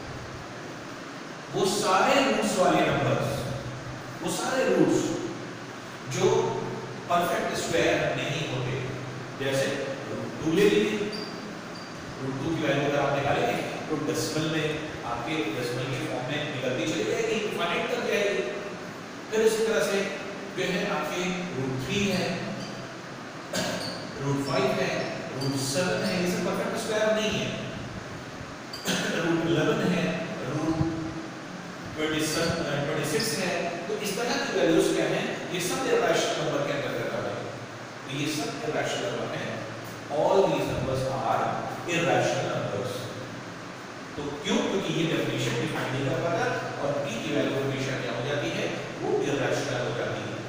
वो सारे रूट्स वाले नंबर्स, वो सारे रूट्स जो परफेक्ट स्क्वायर नहीं होते, जैसे रूट टू ले लीजिए, रूट टू की वैल्यू अगर आप निकालेंगे तो डेसिमल में आपके डेसिमल के फॉर्म में निकलती चली जाएगी, इनफाइनाइट तक जाएगी। फिर इसी तरह से जो है आपके रूट थ्री है, रूट फाइव है, रूट सेवन है, ये सब परफेक्ट स्क्वायर नहीं है, रूट इलेवन है, रूट छब्बीस है। तो इस तरह की वैल्यूज क्या हैं, ये सब इरैशनल नंबर के अंतर्गत आते हैं, तो ये सब इरैशनल नंबर हैं, all these numbers are irrational numbers. तो क्यों, क्योंकि ये डेफिनेशन डिफाइन नहीं कर पाता और p की वैल्यू हमेशा क्या हो जाती है, वो इरैशनल हो जाती है।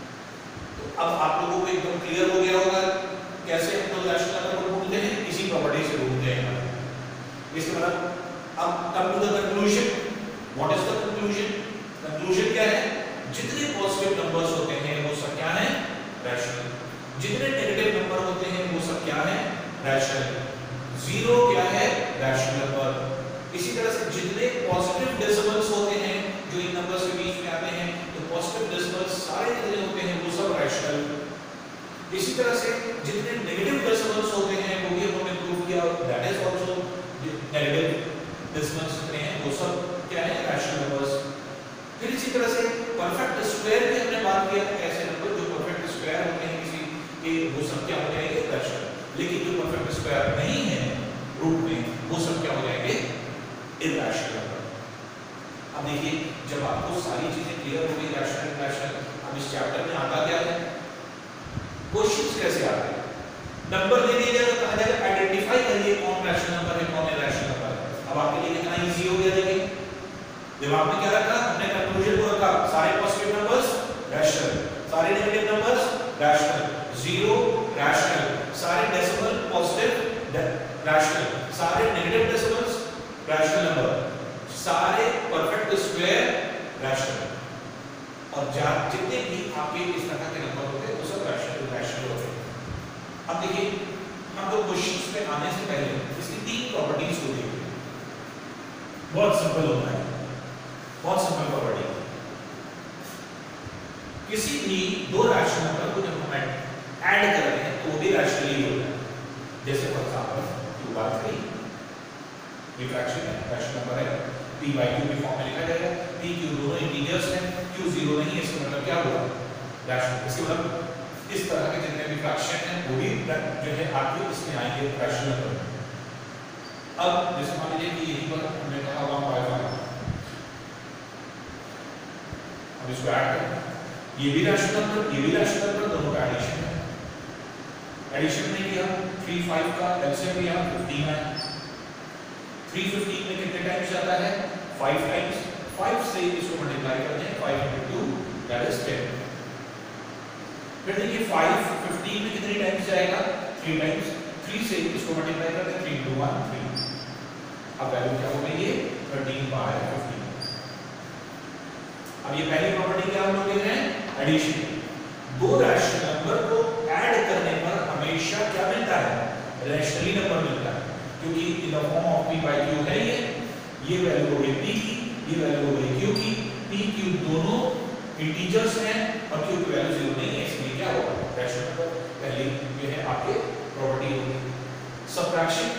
तो अब आप लोगों को एकदम क्लियर हो गया होगा कैसे हम लोग इरैशनल नंबर को ढूंढते हैं, इसी प्रॉपर्टी से ढूंढते हैं। इसके मतलब अब come to the conclusion, what is the conclusion, conclusion क्या है, जितने पॉजिटिव नंबर्स होते हैं वो सब क्या है, रैशनल, जितने नेगेटिव नंबर होते हैं वो सब क्या है, रैशनल, जीरो क्या है, रैशनल नंबर। इसी तरह से जितने पॉजिटिव डेसिमल्स होते हैं जो इन नंबर्स के बीच में आते हैं, तो पॉजिटिव डेसिमल्स सारे जितने होते हैं वो सब रैशनल। इसी तरह से जितने नेगेटिव डेसिमल्स होते हैं वो भी हमने प्रूव किया, that is also negative decimals होते हैं वो सब क्या है, रैशनल नंबर्स। फिर इसी तरह से परफेक्ट स्क्वायर की हमने बात किया, ऐसे नंबर जो परफेक्ट स्क्वायर होते हैं किसी के वो सब क्या हो जाएंगे, रैशनल, लेकिन जो परफेक्ट स्क्वायर नहीं है रूट में वो सब क्या हो जाएंगे, इरैशनल नंबर। अब देखिए जब आपको सारी चीजें क्लियर हो गई, रैशनल इरैशनल, अब इस चैप्टर में आता क्या है, क्वेश्चंस कैसे आते हैं, नंबर दे दिया जाएगा, कहा जाएगा आइडेंटिफाई करिए कौन रैशनल नंबर है कौन इरैशनल नंबर है। अब आपके लिए कितना इजी हो गया, देखिए दिमाग में क्या रखा हमने, कंक्लूजन को रखा, सारे पॉजिटिव नंबर्स रैशनल, सारे negative numbers rational, zero rational, सारे डेसिमल पॉजिटिव रैशनल, सारे नेगेटिव डेसिमल्स रैशनल नंबर, सारे परफेक्ट स्क्वायर रैशनल, और जितने भी आपके इस तरह के नंबर होते हैं वो सब रैशनल रैशनल होते हैं। अब देखिए हम लोग क्वेश्चंस पे आने से पहले इसकी तीन प्रॉपर्टीज को देखते हैं, बहुत सिंपल होता है, बहुत सिंपल प्रॉपर्टी। किसी भी दो रैशनल नंबर को जब हम ऐड करते हैं तो वो भी रैशनली होता है, जैसे for example two by three, ये फ्रैक्शन है, रैशनल नंबर है, p by q के फॉर्म में लिखा जाएगा, p q दोनों इंटीजर्स हैं, q जीरो नहीं है, इसका मतलब क्या हुआ, रैशनल। इसके मतलब इस तरह के जितने भी फ्रैक्शन हैं वो भी जो है आपके इसमें आएंगे रैशनल नंबर। अब जैसे मान लीजिए कि यही पर हमने कहा वन बाय वन, अब इसको ऐड करें, ये भी रैशनल नंबर, ये भी रैशनल नंबर, दोनों का एडिशन है, एडिशन में किया थ्री फाइव का एलसीएम लिया फिफ्टीन है, थ्री फिफ्टीन में कितने टाइम्स जाता है, फाइव टाइम्स, फाइव से इसको मल्टीप्लाई करते हैं, five into two that is ten. फिर देखिए फाइव फिफ्टीन में कितने टाइम्स जाएगा, थ्री टाइम्स, थ्री से इसको मल्टीप्लाई करते हैं, थ्री इनटू वन थ्री, अब वैल्यू क्या हो गई है, थर्टीन बाय फिफ्टीन। अब ये पहली प्रॉपर्टी क्या हम लोग देख रहे हैं, एडिशन। दो रैशनल नंबर को ऐड करने पर हमेशा क्या मिलता है, रैशनली नंबर मिलता है, क्योंकि in the form of p by q है ये ये वैल्यू हो गई p की, ये वैल्यू हो गई q की, p q दोनों इंटीजर्स हैं और q की वैल्यू जीरो नहीं है, इसलिए क्या होगा, रैशनल नंबर। पहली ये है आपके प्रॉपर्टी होगी। Subtraction,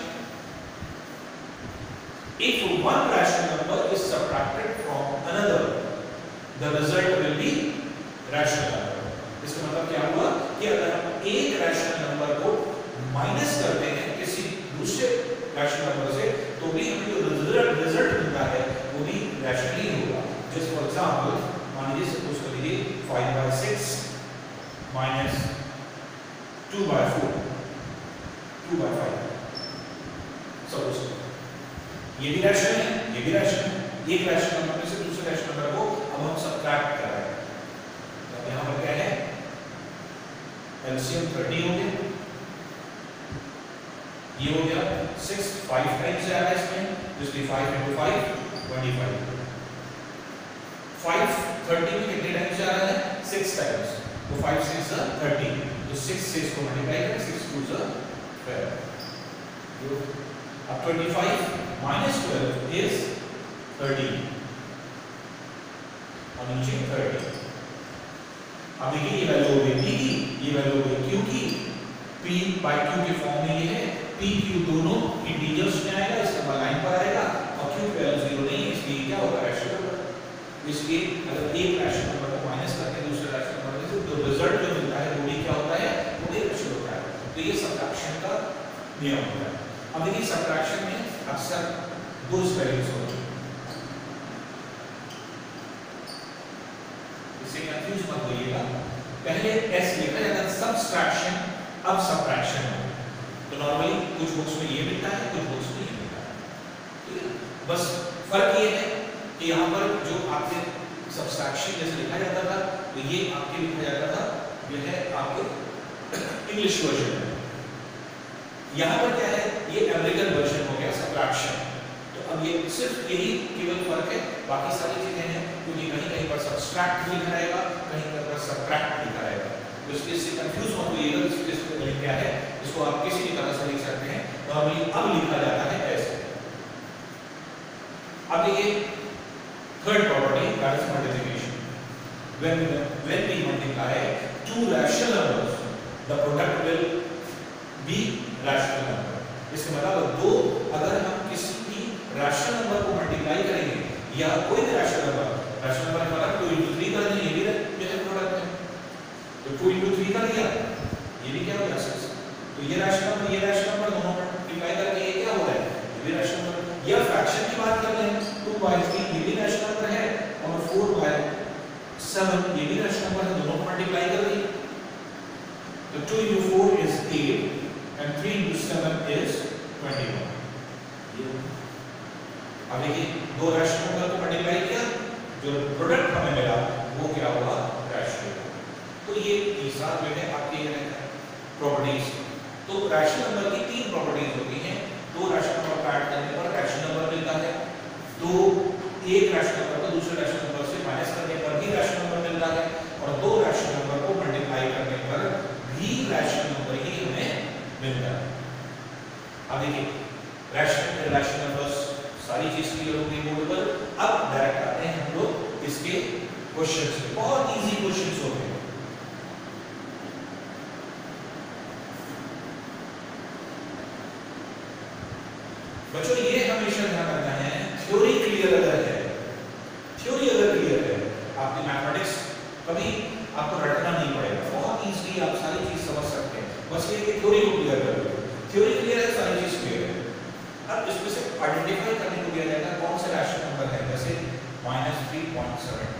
if one rational number is subtracted from another the result will be rational number। इसका मतलब क्या हुआ कि अगर हम एक रैशनल नंबर को माइनस करते हैं किसी दूसरे रैशनल नंबर से तो भी हमें जो रिजल्ट रिजल्ट मिलता है वो भी रैशनली होगा। जस्ट फॉर एग्जांपल मान लीजिए सपोज कर लीजिए five by six minus two by four, two by five, suppose ये भी रैशनल है, ये भी रैशनल है, एक रैशनल नंबर से दूसरे रैशनल नंबर को अब हम सबट्रैक्ट कर रहे हैं, तो यहां पर क्या है एलसीएम थर्टी हो गया, ये हो गया सिक्स, फाइव टाइम्स आया इसमें, इसलिए five into five twenty five. Five thirty में कितने टाइम्स आ रहा है? सिक्स टाइम्स, तो फाइव सिक्स थर्टी, तो सिक्स से इसको मल्टीप्लाई करें, सिक्स टू ट्वेल्व। अब twenty five minus twelve is thirty और नीचे थर्टी। अब देखिए ये वैल्यू हो गई पी की, ये वैल्यू हो गई क्यू की। पी बाई क्यू के फॉर्म में ये है, पी क्यू दोनों इंटीजर्स में आएगा, इसका लाइन पर आएगा, और क्यू वैल्यू जीरो नहीं है, इसलिए क्या होगा? Rational number. इसलिए अगर एक रैशनल नंबर को माइनस करके दूसरे रैशनल नंबर से तो रिजल्ट जो मिलता है वो भी क्या होता है? वो भी रैशनल होता है। तो ये सबट्रैक्शन का नियम होता है। अब देखिए सबट्रैक्शन में अक्सर दो स्पेलिंग्स होते हैं, इसे कंफ्यूज मत होइएगा। पहले एस लिखा जाता है सबट्रैक्शन, अब सबट्रैक्शन है। तो नॉर्मली कुछ बुक्स में ये मिलता है, कुछ बुक्स में ये मिलता है, ठीक है। बस फर्क ये है कि यहाँ पर जो आपके सबट्रैक्शन जैसे लिखा जाता था, तो ये आपके लिखा जाता था, यह है आपके इंग्लिश वर्जन में। यहाँ पर क्या है? ये अमेरिकन वर्जन हो गया सबट्रैक्शन। तो अब ये सिर्फ यही केवल फर्क है, बाकी सारी चीजें हैं, क्योंकि कहीं कहीं पर सबट्रैक्ट लिखा रहेगा, कहीं कहीं पर सबट्रैक्ट लिखा रहेगा, तो इसलिए इससे कंफ्यूज मत होइएगा कि इसका स्पेलिंग क्या है। इसको आप किसी भी तरह से लिख सकते हैं, नॉर्मली अब लिखा जाता है ऐसे। अब देखिए third property, that is multiplication. when when we multiply two rational numbers, the product will be rational number। इसका मतलब दो, अगर हम किसी भी rational number को मल्टीप्लाई करेंगे या कोई भी rational number, rational number का मतलब टू इंटू थ्री कर देंगे, ये भी मेरे प्रोडक्ट है, तो टू इंटू थ्री कर दिया, ये भी क्या हो गया सिक्स। तो ये rational number, ये rational number दोनों मल्टीप्लाई करके ये क्या हो रहा है? ये भी rational number। या फ्रैक्शन की बात कर लें, टू बाई थ्री ये भी rational number है, और फोर बाई सेवन ये भी रैशनल नंबर है, दोनों को मल्टीप्लाई कर दिए, तो two into four is eight and three into seven is twenty one. अब देखिए दो रैशनल नंबर को मल्टीप्लाई किया, जो प्रोडक्ट हमें मिला वो क्या हुआ? रैशनल। तो ये तीसरा जो है आपके ये प्रॉपर्टीज। तो रैशनल नंबर की तीन प्रॉपर्टीज होती हैं। दो रैशनल नंबर को ऐड करने पर रैशनल नंबर मिलता है, दो एक रैशनल नंबर को दूसरे रैशनल नंबर से माइनस करने पर भी रैशनल नंबर मिलता है, और दो रैशनल नंबर को मल्टीप्लाई करने पर भी रैशनल नंबर ही हमें मिलता है। अब देखिए रैशनल इरैशनल नंबर्स सारी चीज क्लियर हो गई बोर्ड पर। अब डायरेक्ट आते हैं हम लोग इसके क्वेश्चंस पे। बहुत इजी क्वेश्चंस होते हैं। बच्चों ये हमेशा ध्यान रखना है, थ्योरी क्लियर अगर है, थ्योरी अगर क्लियर है, आपकी मैथमेटिक्स कभी आपको रटना नहीं पड़ेगा, बहुत इजीली आप सारी चीज समझ सकते हैं। बस ये कि थ्योरी को क्लियर कर लो, थ्योरी क्लियर है, सारी चीज क्लियर है। अब इसमें से आइडेंटिफाई करने को दिया जाएगा कौन सा रैशनल नंबर है, जैसे minus three point seven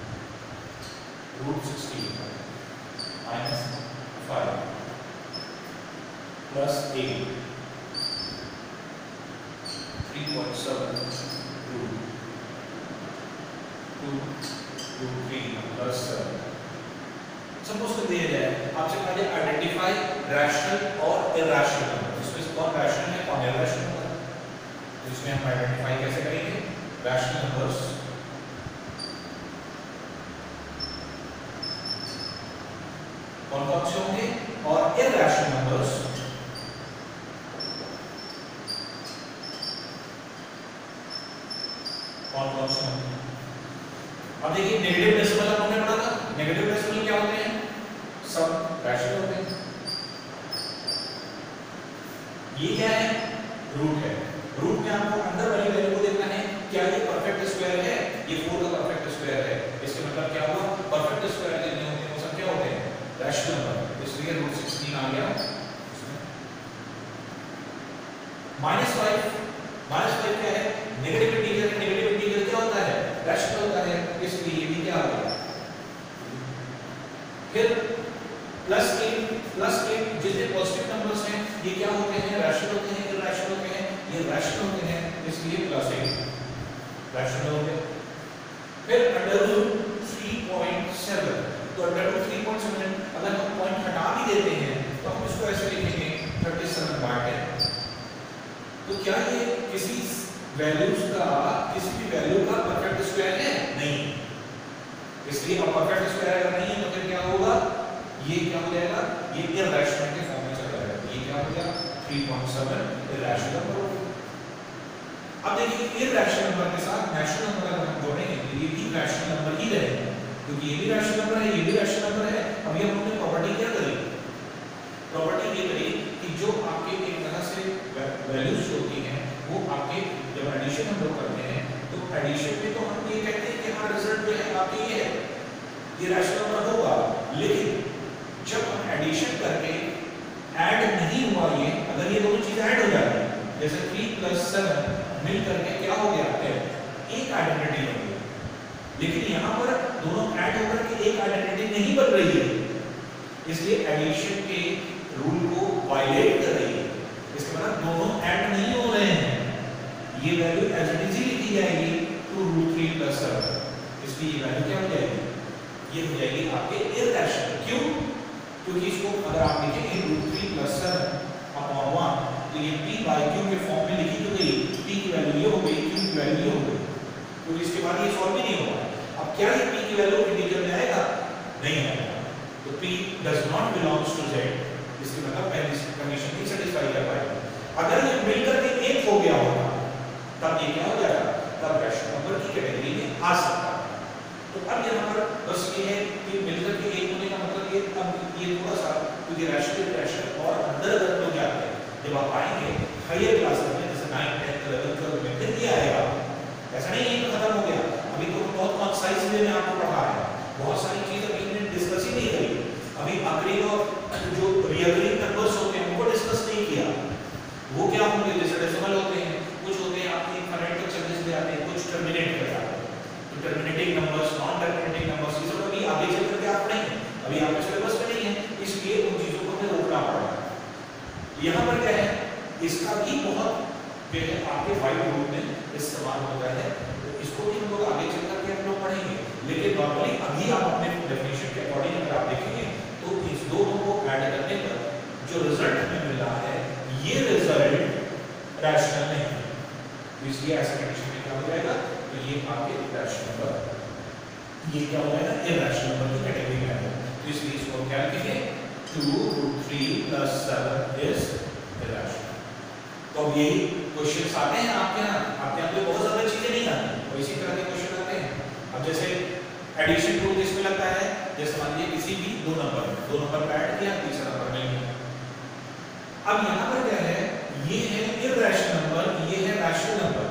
root sixteen minus five plus eight three point seven root two two three plus seven. Suppose कर दिया जाए, आपसे कहा जाए आइडेंटिफाई रैशनल और इरैशनल नंबर, इसमें से कौन रैशनल है कौन इरैशनल है, तो इसमें हम आइडेंटिफाई कैसे करेंगे? रैशनल नंबर्स कौन कौन से होंगे और इरैशनल नंबर्स कौन कौन से होंगे। अब देखिए नेगेटिव डेसिमल हमने पढ़ा था, नेगेटिव डेसिमल क्या होते हैं? सब रैशनल होते हैं। ये क्या है? रूट है। रूट में आपको अंदर वाली वैल्यू को देखना है, क्या ये परफेक्ट स्क्वायर है? ये फोर का परफेक्ट स्क्वायर है। इसका मतलब क्या हुआ? परफेक्ट स्क्वायर कितने होते हैं? वो सब क्या होते हैं? Rational number. इसलिए रूट सिक्सटीन आ गया। माइनस फाइव, माइनस फाइव क्या है? Negative integer. नेगेटिव इंटीजर क्या होता है? रैशनल होता है, इसलिए ये भी क्या आ गया। फिर प्लस एट, प्लस एट जितने पॉजिटिव नंबर्स हैं ये क्या होते हैं? रैशनल होते हैं, इरैशनल होते हैं? ये रैशनल होते हैं, इसलिए प्लस एट रैशनल हो गया। फिर under root three point seven, तो under root three point seven अगर हम पॉइंट हटा भी देते क्या ये किसी वैल्यूज का किसी भी वैल्यू का परफेक्ट स्क्वायर है? नहीं। इसलिए अब परफेक्ट स्क्वायर अगर नहीं है तो फिर क्या होगा, ये क्या हो जाएगा, ये इरैशनल के फॉर्म में चला जाएगा। ये क्या हो गया, three point seven irrational number हो गया। अब देखिए इरैशनल नंबर के साथ रैशनल नंबर अगर हम जोड़ेंगे तो ये भी रैशनल नंबर ही रहेगा, क्योंकि ये भी रैशनल नंबर है, ये भी रैशनल नंबर है। अब ये हम अपनी प्रॉपर्टी क्या करेंगे, प्रॉपर्टी ये करें कि जो आपके एक तरह से वैल्यूज होती हैं वो आपके जब एडिशन हम लोग करते हैं तो एडिशन में तो हम ये कहते हैं कि हाँ रिजल्ट जो है आपके ये है, ये रैशनल नंबर होगा। लेकिन जब हम एडिशन करके ऐड नहीं हुआ, ये अगर ये दोनों चीजें ऐड हो जाती हैं, जैसे थ्री प्लस सेवन मिल करके क्या हो गया है, एक आइडेंटिटी बन गई। लेकिन यहाँ पर दोनों ऐड होकर के एक आइडेंटिटी नहीं बन रही है, इसलिए एडिशन के रूल को वायलेट कर रही है। इसके मतलब दोनों ऐड नहीं हो रहे हैं, ये वैल्यू एज इट इज लिखी जाएगी two root three plus seven, इसलिए ये वैल्यू क्या हो जाएगी, ये हो जाएगी आपके इरैशनल। क्यों, क्योंकि इसको अगर आप लिखेंगे root three plus seven upon one तो ये p बाय q के फॉर्म में लिखी तो गई, p की वैल्यू ये हो गई, q की वैल्यू ये हो गई, तो इसके बाद ये सॉल्व भी नहीं होगा। अब क्या ये p की वैल्यू इंटीजर में आएगा, नहीं आएगा, तो p does not belongs to z, इसके मतलब पहली कंडीशन नहीं सेटिस्फाई कर पाएगी। अगर ये मिलकर के एक हो गया होगा तब ये क्या हो जाएगा, तब रैशनल नंबर की कैटेगरी में आ सकता है। तो अब यहाँ पर बस ये है कि मिलकर के एक होने का मतलब ये, अब ये थोड़ा सा क्योंकि रैशनल रैशनल और अंदर अगर लोग जाते हैं, जब आप आएंगे हायर क्लासेस में जैसे नाइन टेंथ इलेवन ट्वेल्थ में फिर ये आएगा, ऐसा नहीं है कि खत्म हो गया। अभी तो बहुत कंसाइज वे में आपको पढ़ा है, बहुत सारी चीजें अभी हमने डिस्कस ही नहीं करी। अभी अग्रीग और जो रीअग्रीग नंबर्स होते हैं उनको डिस्कस नहीं किया, वो क्या होंगे, जैसे डेसिमल होते हैं, कुछ होते हैं आपके इनफाइनाइट तक चलने से आते हैं, कुछ टर्मिनेट कर जाते हैं। तो terminating numbers, non terminating numbers, ये सब अभी आगे चल करके आप पढ़ेंगे, अभी आपके सिलेबस में नहीं है, इसलिए उन चीजों को हमें रोकना पड़ेगा। यहाँ पर क्या है, इसका भी बहुत जो है आपके वाइड ग्रुप में इस्तेमाल होता है, तो इसको भी हम लोग आगे चल करके हम लोग पढ़ेंगे। लेकिन नॉर्मली अभी आप अपने डेफिनेशन के अकॉर्डिंग अगर आप देखेंगे तो इस दोनों को ऐड करने पर जो रिजल्ट हमें मिल रहा है ये रिजल्ट रैशनल नहीं है, इसलिए ऐसा कंडीशन में क्या हो जाएगा, तो ये आपके रैशनल नंबर, ये क्या हो जाएगा, इरैशनल नंबर की कैटेगरी में आएगा। तो इसलिए इसको क्या लिखेंगे, two root three plus seven is irrational. तो अब यही क्वेश्चंस आते हैं आपके यहाँ, आपके यहाँ पे बहुत ज्यादा चीजें नहीं आती, और इसी तरह के क्वेश्चन आते हैं। अब जैसे एडिशन रूल किसमें लगता है, जैसे मान लीजिए किसी भी दो नंबर दो नंबर का ऐड किया, तीसरा नंबर नहीं किया। अब यहाँ पर क्या है, ये है इरैशनल नंबर, ये है रैशनल नंबर।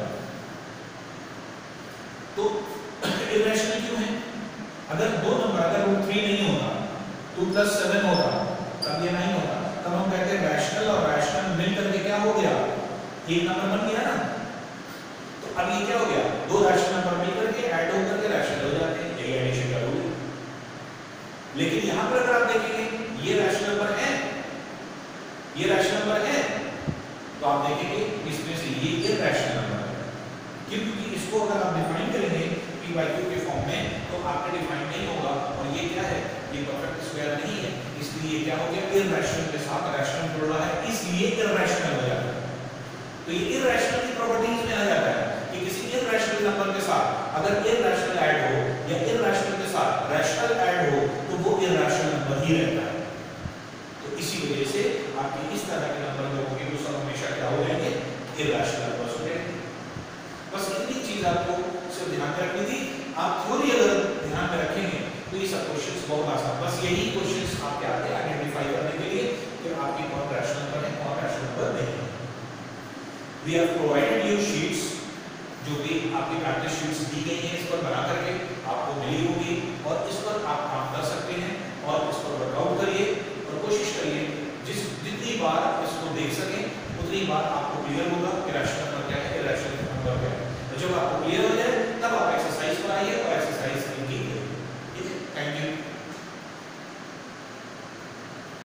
तो इरैशनल क्यों है, अगर दो नंबर अगर रूट थ्री नहीं होता, टू प्लस सेवन होता, तब ये नहीं होता, तब हम कहते हैं रैशनल और रैशनल मिलकर के क्या हो गया, एक नंबर बन गया ना। तो अब ये क्या हो गया, दो रैशनल नंबर मिलकर के ऐड होकर के रैशनल हो जाते हैं, यही एडिशन का रूल है। लेकिन यहां पर अगर आप देखेंगे ये रैशनल नंबर है, ये रैशनल नंबर है, तो आप देखेंगे इसमें से ये इरैशनल नंबर है, क्योंकि इसको अगर आप डिफाइन करेंगे p by q के फॉर्म में तो आपका डिफाइन नहीं होगा, और ये क्या है, ये परफेक्ट स्क्वायर नहीं है, इसलिए क्या हो गया, इरैशनल के साथ रैशनल जुड़ रहा है, इसलिए इरैशनल हो जाता है। तो ये इरैशनल की प्रॉपर्टीज में आ जाता है कि किसी इरैशनल नंबर के साथ अगर इरैशनल ऐड हो या इरैशनल के साथ रैशनल ऐड हो तो वो इरैशनल नंबर ही रहता है। तो इसी वजह से आपके इस तरह के नंबर जो होंगे वो सब हमेशा क्या हो जाएंगे, इरैशनल नंबर्स हो जाएंगे। बस इतनी चीज आपको सिर्फ ध्यान में रखनी थी। आप थ्योरी अगर ध्यान में रखेंगे तो ये सब क्वेश्चंस बहुत आसान, बस यही क्वेश्चंस आपके आते हैं आइडेंटिफाई करने के लिए कि आपकी कौन रैशनल नंबर है, कौन रैशनल नंबर नहीं है। We have provided you sheets, जो भी आपकी प्रैक्टिस शीट्स दी गई हैं, इस पर बना करके आपको मिली होगी, और इस पर आप काम कर सकते हैं और इस पर वर्कआउट करिए और कोशिश करिए जिस जितनी बार आप इसको देख सकें उतनी बार आपको क्लियर होगा कि रैशनल नंबर क्या है, इरैशनल नंबर क्या है। जब आपको क्लियर हो जाए तब आप एक्सरसाइज पर आइए और